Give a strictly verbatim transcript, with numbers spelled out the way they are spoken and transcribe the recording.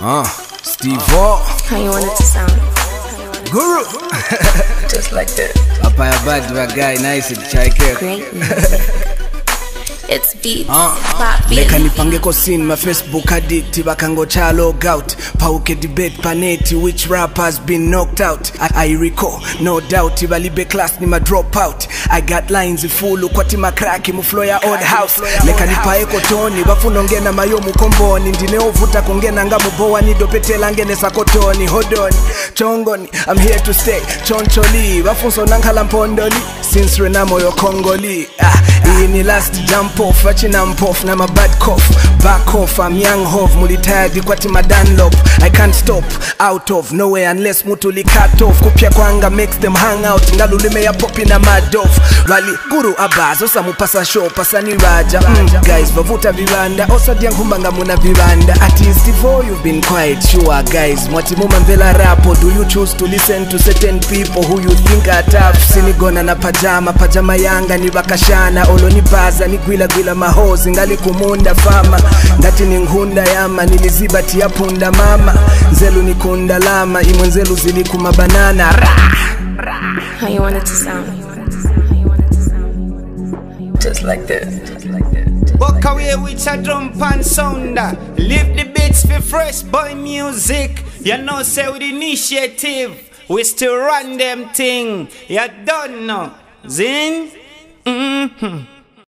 Uh, Steve O. How you want it to sound? Guru. Just like that. Apaya bad guy, nice chike. Great music. It's beats, uh, pop beats. Leka nipange ko scene, my Facebook addict, bakango cha log out. Pauke debate paneti, which rappers been knocked out. I, I recall, no doubt, ibalibe class ni ma drop out. I got lines full, kwati makraki, mufloya old house. Leka nipae kotoni, bafuno ngena mayo mukomboni. Ndine ovuta kongena nga mubowa ni dopetela ngene sakotoni. Hold on, chongoni, I'm here to stay. Choncholi, bafunso nankala mpondoli. Since Renamo yo Congoli. Ah, ini last jump off, watching I'm puff, na my bad cough. Back off, I'm young hov, mulitadi kwati madanlop. I can't stop, out of nowhere unless mutuli cut off. Kupia kwanga makes them hang out, ngalulime ya popi na mad off. Rally, guru abazo, samu pasa show, pasa ni raja. Mm, guys, bavuta vibanda, osa diangumbanga muna vibanda. At least before you've been quite sure, guys. Mwati muma mvela rapo, do you choose to listen to certain people who you think are tough? Sinigona na pajama, pajama yanga ni bakashana. Olo ni baza, ni gwila gwila mahozi, ngali kumunda fama. Ngati ni ngunda yama, nilizibati ya punda mama. Nzelu ni kunda lama, imwenzelu zili kumabanana. How you want it to sound? Just like that. Just like that. Walk away with a drum pan sounder. Leave the beats for fresh boy music. You know, say with initiative, we still run them thing. You don't know. Zin? Mm-hmm.